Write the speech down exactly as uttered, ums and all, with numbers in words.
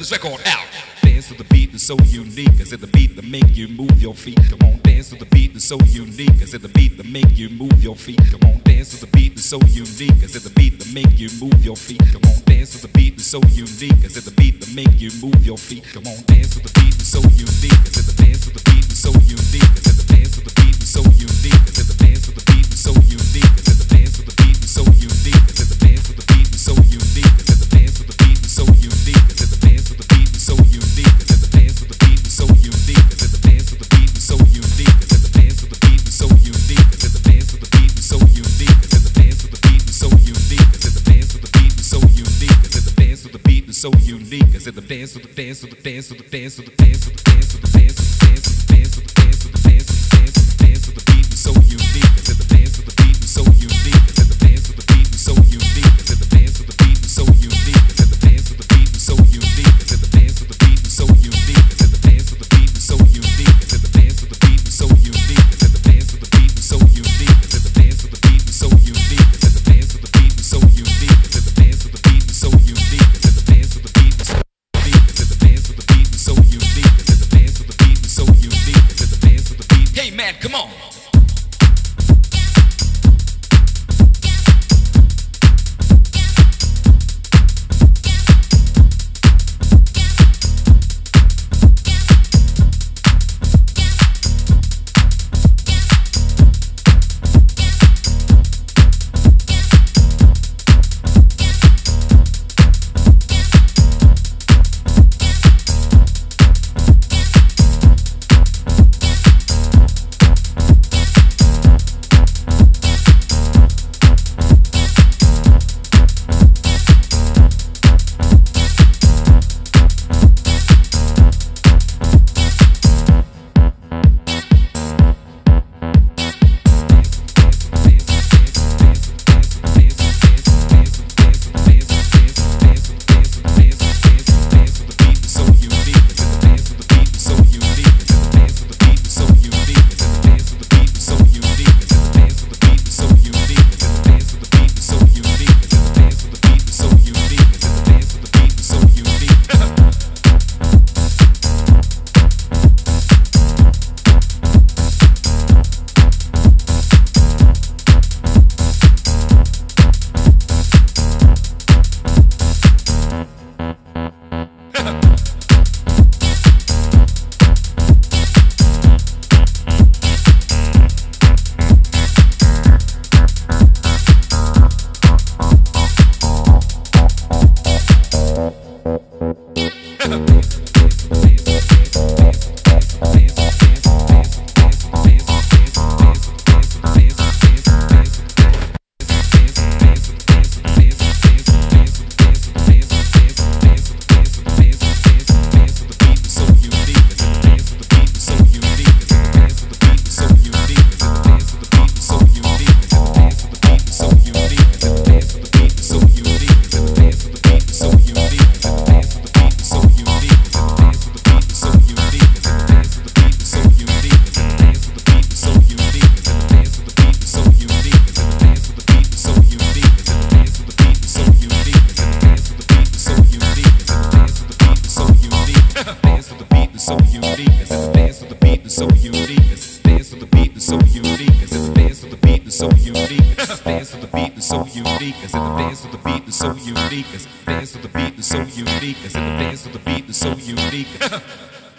this record out. Dance to the beat that's so unique. I said the beat that make you move your feet. Come on, dance to the beat that's so unique. I said the beat that make you move your feet. Come on, dance to the beat that's so unique. I said the beat that make you move your feet. Come on, dance to the beat that's so unique. I said the beat that make you move your feet. Come on, dance to the beat that's so unique. I said the dance to the beat that's so unique. I said the dance to the beat that's so unique. I said the dance to the beat that's so unique. I said the dance to the beat that's so unique. I said the dance to the beat that's so unique. I said the dance to the beat that's so unique. I said the dance to the beat that's so unique. I said the dance to the beat that's so unique. I said the dance to the beat that's so unique. I said the dance to the beat that's so unique. I said the dance to the beat that's so unique. I said the dance to the beat that's so unique. I said the dance to the beat that's so unique. I said the dance to the beat that's so unique. I said the dance to the dance to the dance to the dance to the dance to the dance to the dance to the dance to the dance to the dance to the dance to the dance to the dance to the beat is so unique. I said the dance to the beat is so unique. I said the dance to the beat is so unique. I said the dance to the beat is so unique. I said the dance to the beat is so unique. I said the dance to the beat is so unique. I said the dance to the beat is so unique. I said the dance to the beat is so unique. I said the dance to the beat is so unique. I said the dance to the beat is so unique. I said the dance to the beat is so unique. I said the dance to the beat is so unique. I said the dance to the beat is so unique. I said the dance to the beat is so unique. I said the dance to the beat is so unique. I said the dance to the beat. Hey man, come on. So unique, I said the dance to the beat is so unique. I said the dance to the beat is so unique. I said the dance to the beat is so unique.